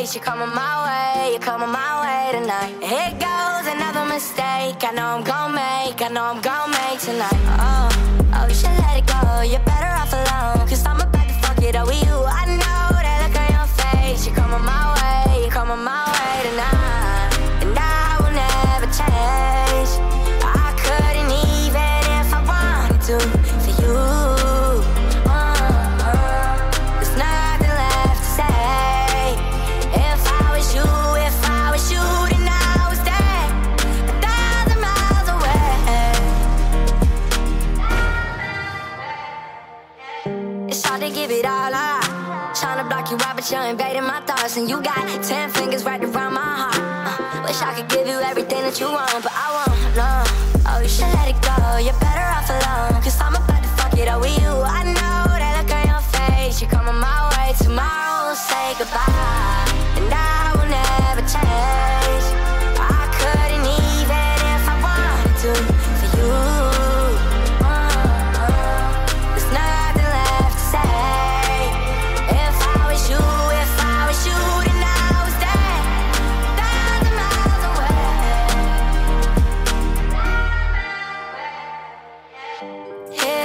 face. You're coming my way, you're coming my way tonight. Here goes another mistake. I know I'm gon' make, I know I'm gon' make tonight. Oh, you should let it go. You're better off alone, 'cause I'm about to fuck it up with you. I know that look on your face. You're coming my way, you're coming my way tonight. And I will never change. I couldn't even if I wanted to for you. There's nothing left to say. If I was you, then I was there, 1,000 miles away. It's hard to give it all up, tryna block you out, but you're invading my thoughts. And you got 10 fingers right around my heart. Wish I could give you everything that you want, but I won't, no. Oh, you should let it go, you're better off alone, 'cause I'm about to fuck it up with you. I know that look on your face. You're coming my way, tomorrow we'll say goodbye. And I will never change. I couldn't even if I wanted to for you. There's nothing left to say. If I was you, then I was there, 1,000 miles away. Here